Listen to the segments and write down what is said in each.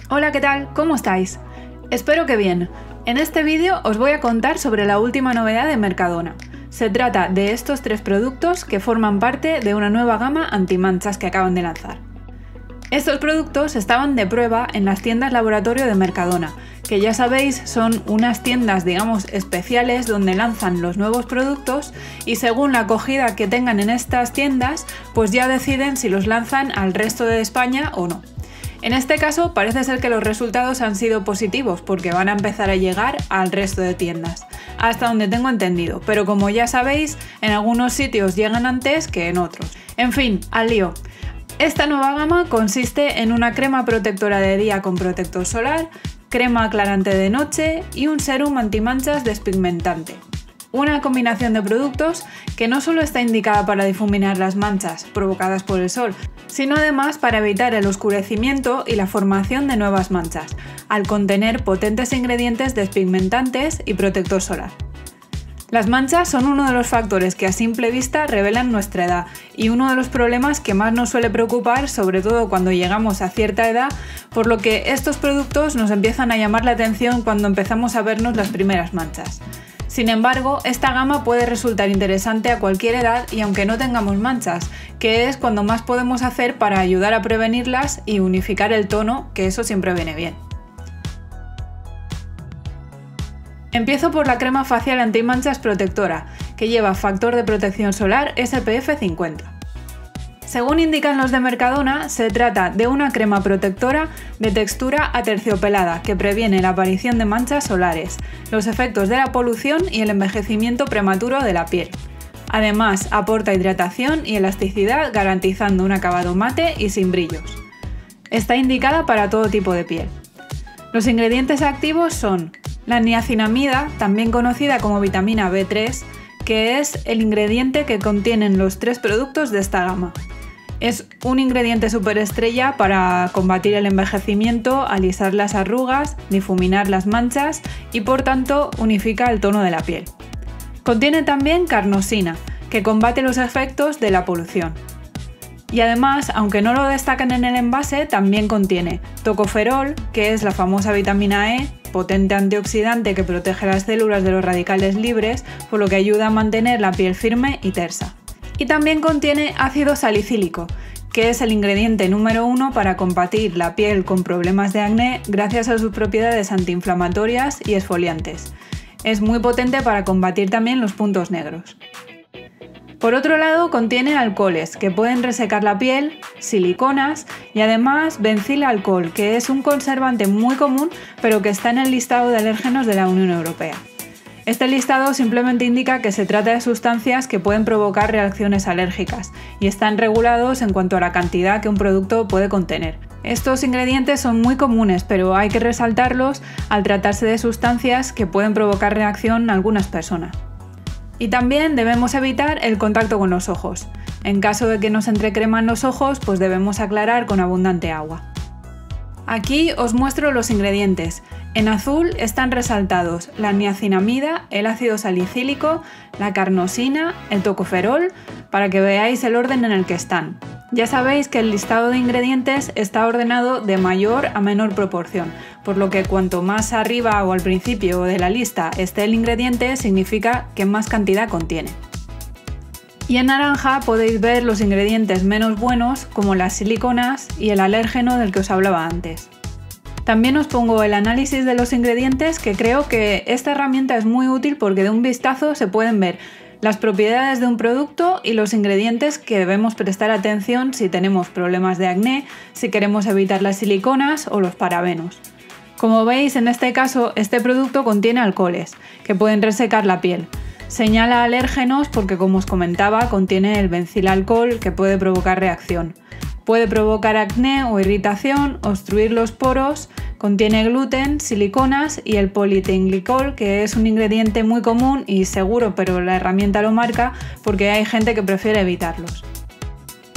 Hola, ¿qué tal? ¿Cómo estáis? Espero que bien. En este vídeo os voy a contar sobre la última novedad de Mercadona. Se trata de estos 3 productos que forman parte de una nueva gama antimanchas que acaban de lanzar. Estos productos estaban de prueba en las tiendas laboratorio de Mercadona, que ya sabéis son unas tiendas, digamos, especiales donde lanzan los nuevos productos y según la acogida que tengan en estas tiendas, pues ya deciden si los lanzan al resto de España o no. En este caso parece ser que los resultados han sido positivos porque van a empezar a llegar al resto de tiendas, hasta donde tengo entendido, pero como ya sabéis, en algunos sitios llegan antes que en otros. En fin, al lío. Esta nueva gama consiste en una crema protectora de día con protector solar, crema aclarante de noche y un serum antimanchas despigmentante. Una combinación de productos que no solo está indicada para difuminar las manchas provocadas por el sol, sino además para evitar el oscurecimiento y la formación de nuevas manchas, al contener potentes ingredientes despigmentantes y protector solar. Las manchas son uno de los factores que a simple vista revelan nuestra edad y uno de los problemas que más nos suele preocupar, sobre todo cuando llegamos a cierta edad, por lo que estos productos nos empiezan a llamar la atención cuando empezamos a vernos las primeras manchas. Sin embargo, esta gama puede resultar interesante a cualquier edad y aunque no tengamos manchas, que es cuando más podemos hacer para ayudar a prevenirlas y unificar el tono, que eso siempre viene bien. Empiezo por la crema facial antimanchas protectora, que lleva factor de protección solar SPF 50. Según indican los de Mercadona, se trata de una crema protectora de textura aterciopelada que previene la aparición de manchas solares, los efectos de la polución y el envejecimiento prematuro de la piel. Además, aporta hidratación y elasticidad garantizando un acabado mate y sin brillos. Está indicada para todo tipo de piel. Los ingredientes activos son la niacinamida, también conocida como vitamina B3, que es el ingrediente que contienen los 3 productos de esta gama. Es un ingrediente superestrella para combatir el envejecimiento, alisar las arrugas, difuminar las manchas y por tanto unifica el tono de la piel. Contiene también carnosina, que combate los efectos de la polución. Y además, aunque no lo destacan en el envase, también contiene tocoferol, que es la famosa vitamina E, potente antioxidante que protege las células de los radicales libres, por lo que ayuda a mantener la piel firme y tersa. Y también contiene ácido salicílico, que es el ingrediente número 1 para combatir la piel con problemas de acné gracias a sus propiedades antiinflamatorias y exfoliantes. Es muy potente para combatir también los puntos negros. Por otro lado, contiene alcoholes que pueden resecar la piel, siliconas y además bencilalcohol, que es un conservante muy común pero que está en el listado de alérgenos de la Unión Europea. Este listado simplemente indica que se trata de sustancias que pueden provocar reacciones alérgicas y están regulados en cuanto a la cantidad que un producto puede contener. Estos ingredientes son muy comunes, pero hay que resaltarlos al tratarse de sustancias que pueden provocar reacción en algunas personas. Y también debemos evitar el contacto con los ojos. En caso de que nos entre crema en los ojos, pues debemos aclarar con abundante agua. Aquí os muestro los ingredientes. En azul están resaltados la niacinamida, el ácido salicílico, la carnosina, el tocoferol, para que veáis el orden en el que están. Ya sabéis que el listado de ingredientes está ordenado de mayor a menor proporción, por lo que cuanto más arriba o al principio de la lista esté el ingrediente, significa que más cantidad contiene. Y en naranja podéis ver los ingredientes menos buenos, como las siliconas y el alérgeno del que os hablaba antes. También os pongo el análisis de los ingredientes, que creo que esta herramienta es muy útil porque de un vistazo se pueden ver las propiedades de un producto y los ingredientes que debemos prestar atención si tenemos problemas de acné, si queremos evitar las siliconas o los parabenos. Como veis, en este caso, este producto contiene alcoholes que pueden resecar la piel. Señala alérgenos porque, como os comentaba, contiene el bencilalcohol que puede provocar reacción. Puede provocar acné o irritación, obstruir los poros, contiene gluten, siliconas y el polietilenglicol, que es un ingrediente muy común y seguro, pero la herramienta lo marca porque hay gente que prefiere evitarlos.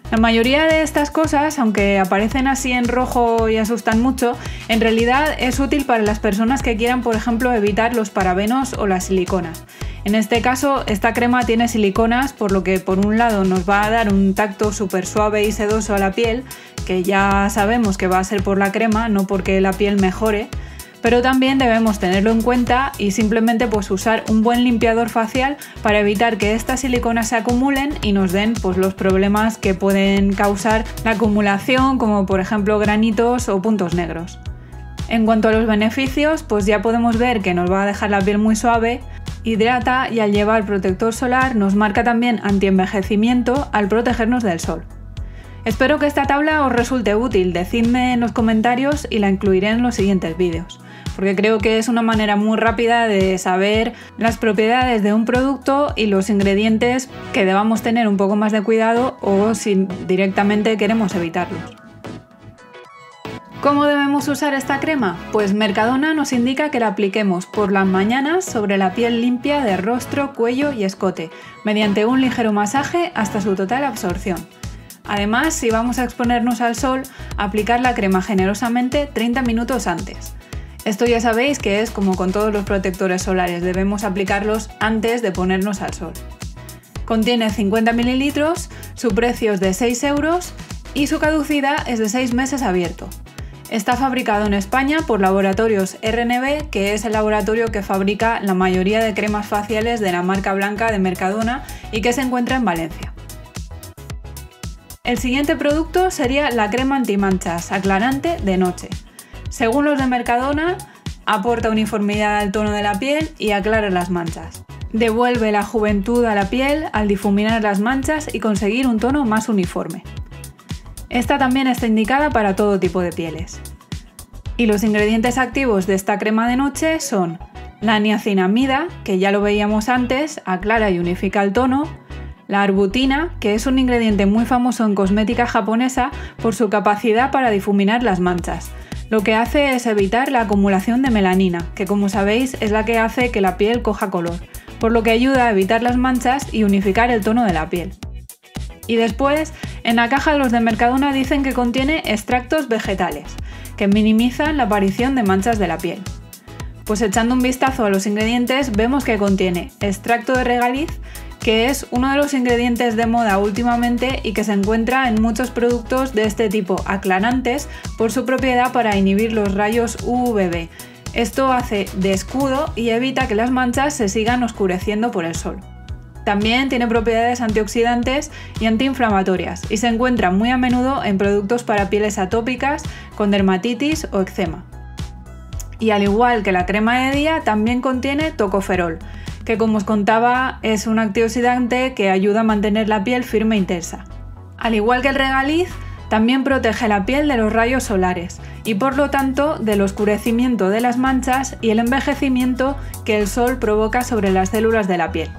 La mayoría de estas cosas, aunque aparecen así en rojo y asustan mucho, en realidad es útil para las personas que quieran, por ejemplo, evitar los parabenos o las siliconas. En este caso, esta crema tiene siliconas, por lo que por un lado nos va a dar un tacto súper suave y sedoso a la piel, que ya sabemos que va a ser por la crema, no porque la piel mejore, pero también debemos tenerlo en cuenta y simplemente pues usar un buen limpiador facial para evitar que estas siliconas se acumulen y nos den pues los problemas que pueden causar la acumulación, como por ejemplo granitos o puntos negros. En cuanto a los beneficios, pues ya podemos ver que nos va a dejar la piel muy suave, hidrata y al llevar protector solar nos marca también antienvejecimiento al protegernos del sol. Espero que esta tabla os resulte útil, decidme en los comentarios y la incluiré en los siguientes vídeos, porque creo que es una manera muy rápida de saber las propiedades de un producto y los ingredientes que debamos tener un poco más de cuidado o si directamente queremos evitarlos. ¿Cómo debemos usar esta crema? Pues Mercadona nos indica que la apliquemos por las mañanas sobre la piel limpia de rostro, cuello y escote, mediante un ligero masaje hasta su total absorción. Además, si vamos a exponernos al sol, aplicar la crema generosamente 30 minutos antes. Esto ya sabéis que es como con todos los protectores solares, debemos aplicarlos antes de ponernos al sol. Contiene 50 ml, su precio es de 6 € y su caducidad es de 6 meses abierto. Está fabricado en España por Laboratorios RNB, que es el laboratorio que fabrica la mayoría de cremas faciales de la marca blanca de Mercadona y que se encuentra en Valencia. El siguiente producto sería la crema antimanchas aclarante de noche. Según los de Mercadona, aporta uniformidad al tono de la piel y aclara las manchas. Devuelve la juventud a la piel al difuminar las manchas y conseguir un tono más uniforme. Esta también está indicada para todo tipo de pieles. Y los ingredientes activos de esta crema de noche son la niacinamida, que ya lo veíamos antes, aclara y unifica el tono, la arbutina, que es un ingrediente muy famoso en cosmética japonesa por su capacidad para difuminar las manchas. Lo que hace es evitar la acumulación de melanina, que como sabéis es la que hace que la piel coja color, por lo que ayuda a evitar las manchas y unificar el tono de la piel. Y después, en la caja de los de Mercadona dicen que contiene extractos vegetales, que minimizan la aparición de manchas de la piel. Pues echando un vistazo a los ingredientes vemos que contiene extracto de regaliz, que es uno de los ingredientes de moda últimamente y que se encuentra en muchos productos de este tipo aclarantes por su propiedad para inhibir los rayos UVB. Esto hace de escudo y evita que las manchas se sigan oscureciendo por el sol. También tiene propiedades antioxidantes y antiinflamatorias y se encuentra muy a menudo en productos para pieles atópicas, con dermatitis o eczema. Y al igual que la crema de día, también contiene tocoferol, que como os contaba es un antioxidante que ayuda a mantener la piel firme e intensa. Al igual que el regaliz, también protege la piel de los rayos solares y por lo tanto del oscurecimiento de las manchas y el envejecimiento que el sol provoca sobre las células de la piel.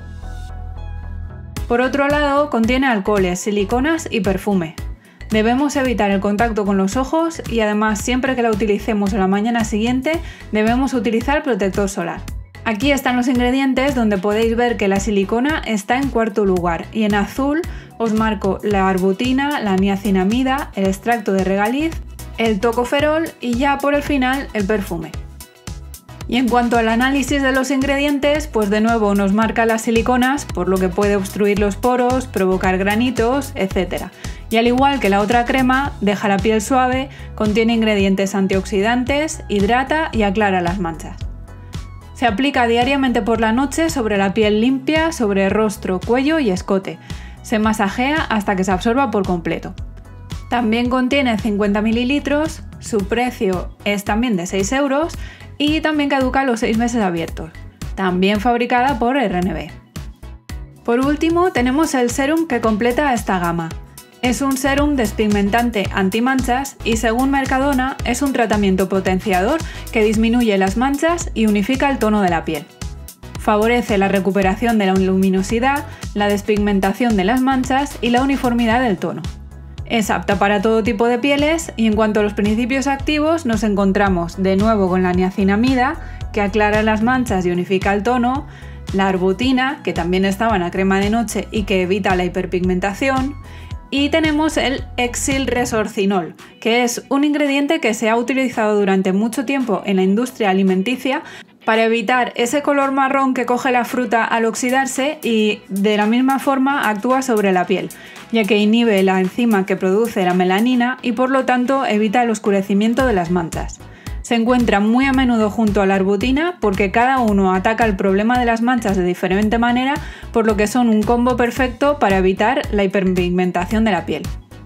Por otro lado, contiene alcoholes, siliconas y perfume. Debemos evitar el contacto con los ojos y además siempre que la utilicemos a la mañana siguiente debemos utilizar protector solar. Aquí están los ingredientes donde podéis ver que la silicona está en cuarto lugar y en azul os marco la arbutina, la niacinamida, el extracto de regaliz, el tocoferol y ya por el final el perfume. Y en cuanto al análisis de los ingredientes, pues de nuevo nos marca las siliconas, por lo que puede obstruir los poros, provocar granitos, etc. Y al igual que la otra crema, deja la piel suave, contiene ingredientes antioxidantes, hidrata y aclara las manchas. Se aplica diariamente por la noche sobre la piel limpia, sobre rostro, cuello y escote. Se masajea hasta que se absorba por completo. También contiene 50 ml, su precio es también de 6 € y también caduca a los 6 meses abiertos. También fabricada por RNB. Por último tenemos el serum que completa esta gama. Es un serum despigmentante antimanchas y según Mercadona es un tratamiento potenciador que disminuye las manchas y unifica el tono de la piel. Favorece la recuperación de la luminosidad, la despigmentación de las manchas y la uniformidad del tono. Es apta para todo tipo de pieles y en cuanto a los principios activos nos encontramos de nuevo con la niacinamida, que aclara las manchas y unifica el tono, la arbutina, que también estaba en la crema de noche y que evita la hiperpigmentación, Y tenemos el Exil Resorcinol, que es un ingrediente que se ha utilizado durante mucho tiempo en la industria alimenticia para evitar ese color marrón que coge la fruta al oxidarse y de la misma forma actúa sobre la piel, ya que inhibe la enzima que produce la melanina y por lo tanto evita el oscurecimiento de las manchas. Se encuentra muy a menudo junto a la arbutina porque cada uno ataca el problema de las manchas de diferente manera, por lo que son un combo perfecto para evitar la hiperpigmentación de la piel.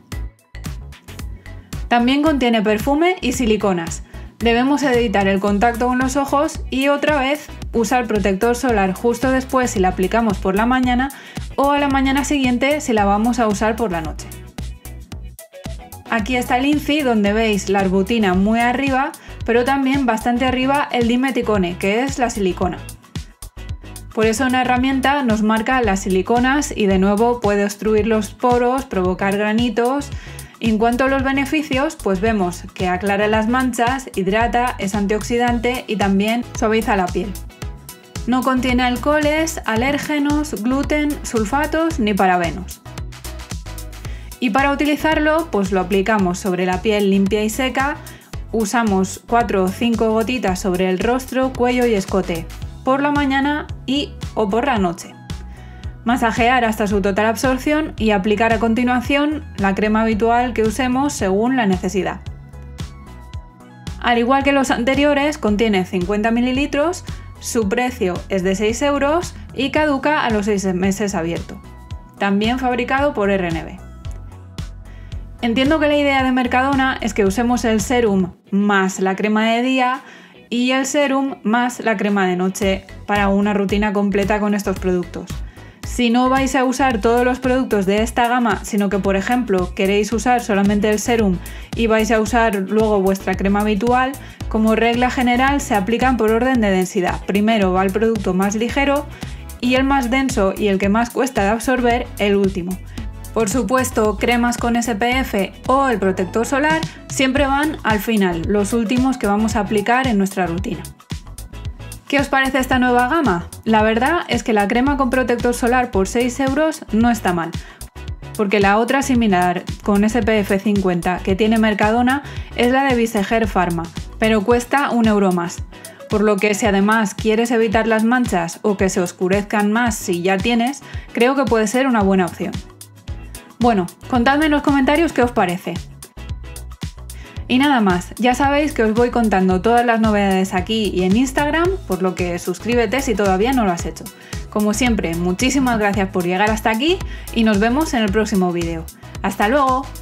También contiene perfume y siliconas. Debemos evitar el contacto con los ojos y otra vez usar protector solar justo después si la aplicamos por la mañana o a la mañana siguiente si la vamos a usar por la noche. Aquí está el INCI donde veis la arbutina muy arriba, pero también bastante arriba el dimeticone, que es la silicona. Por eso una herramienta nos marca las siliconas y de nuevo puede obstruir los poros, provocar granitos. En cuanto a los beneficios, pues vemos que aclara las manchas, hidrata, es antioxidante y también suaviza la piel. No contiene alcoholes, alérgenos, gluten, sulfatos ni parabenos. Y para utilizarlo, pues lo aplicamos sobre la piel limpia y seca. Usamos 4 o 5 gotitas sobre el rostro, cuello y escote, por la mañana o por la noche. Masajear hasta su total absorción y aplicar a continuación la crema habitual que usemos según la necesidad. Al igual que los anteriores, contiene 50 ml, su precio es de 6 € y caduca a los 6 meses abierto. También fabricado por RNB. Entiendo que la idea de Mercadona es que usemos el serum más la crema de día y el serum más la crema de noche para una rutina completa con estos productos. Si no vais a usar todos los productos de esta gama, sino que por ejemplo queréis usar solamente el serum y vais a usar luego vuestra crema habitual, como regla general se aplican por orden de densidad. Primero va el producto más ligero y el más denso y el que más cuesta de absorber, el último. Por supuesto, cremas con SPF o el protector solar siempre van al final, los últimos que vamos a aplicar en nuestra rutina. ¿Qué os parece esta nueva gama? La verdad es que la crema con protector solar por 6 € no está mal, porque la otra similar con SPF 50 que tiene Mercadona es la de Viseger Pharma, pero cuesta 1 € más. Por lo que si además quieres evitar las manchas o que se oscurezcan más si ya tienes, creo que puede ser una buena opción. Bueno, contadme en los comentarios qué os parece. Y nada más, ya sabéis que os voy contando todas las novedades aquí y en Instagram, por lo que suscríbete si todavía no lo has hecho. Como siempre, muchísimas gracias por llegar hasta aquí y nos vemos en el próximo vídeo. ¡Hasta luego!